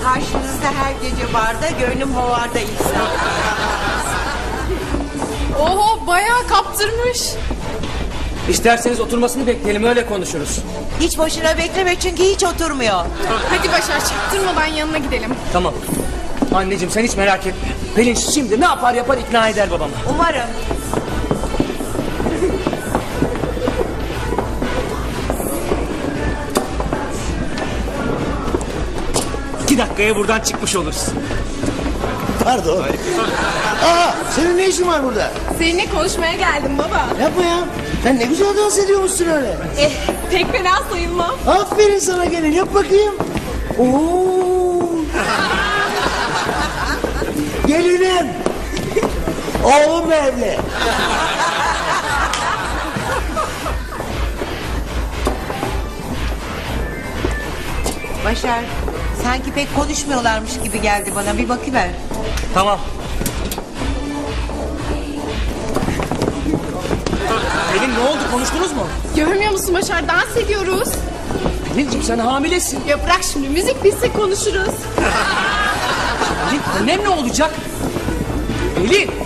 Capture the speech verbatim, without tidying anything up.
Karşınızda her gece barda, gönlüm hovarda İhsan. Oho, bayağı kaptırmış. İsterseniz oturmasını bekleyelim, öyle konuşuruz. Hiç boşuna bekleme çünkü hiç oturmuyor. Hadi Başar, çaktırmadan yanına gidelim. Tamam. Anneciğim sen hiç merak etme. Pelin şimdi ne yapar yapar ikna eder babamı. Umarım. İki dakikaya buradan çıkmış oluruz. Pardon. Aa, senin ne işin var burada? Seninle konuşmaya geldim baba. Yapma ya. Sen ne güzel dans ediyormuşsun öyle. Eh, pek fena sayılmam. Aferin sana, gelin yap bakayım. Oo. Gelinim. Oğlum evli. Başar, sanki pek konuşmuyorlarmış gibi geldi bana. Bir bakıver. Tamam. Pelin ne oldu, konuştunuz mu? Görmüyor musun Başar, dans ediyoruz. Pelin'ciğim sen hamilesin. Ya bırak şimdi, müzik bitse konuşuruz. Pelin annem ne olacak? Pelin.